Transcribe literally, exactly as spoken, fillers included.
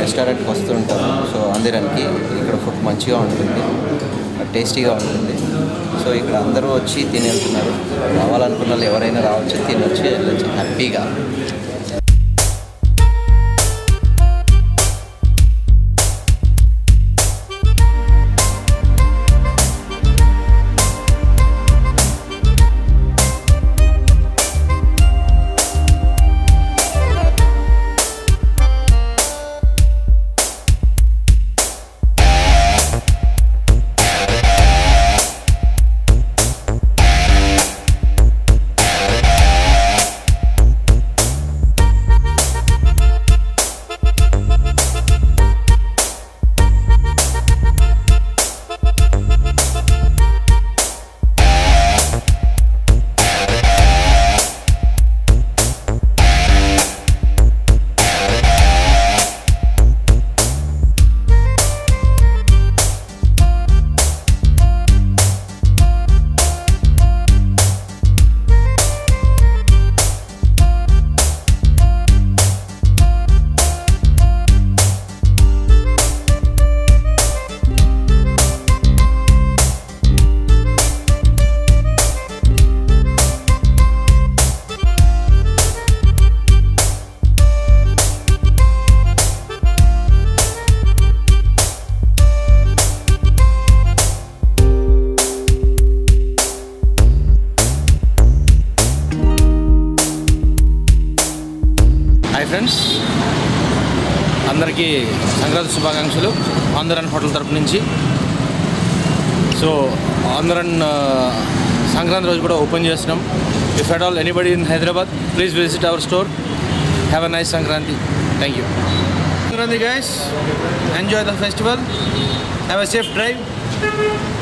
రెస్టారెంట్కి వస్తుంటాను. సో ఆంధ్రానికి ఇక్కడ ఫుడ్ మంచిగా ఉంటుంది, టేస్టీగా ఉంటుంది. సో ఇక్కడ అందరూ వచ్చి తిని వెళ్తున్నారు. రావాలనుకున్న వాళ్ళు ఎవరైనా రావచ్చు, తినొచ్చి వెళ్ళొచ్చు హ్యాపీగా. హాయ్ ఫ్రెండ్స్, అందరికీ సంక్రాంతి శుభాకాంక్షలు ఆంధ్రన్ హోటల్ తరపు నుంచి. సో ఆంధ్రన్ సంక్రాంతి రోజు కూడా ఓపెన్ చేస్తున్నాం. If at all anybody in Hyderabad, please visit our store. Have a nice Sankranti. Thank you. Sankranti guys, enjoy the festival. Have a safe drive.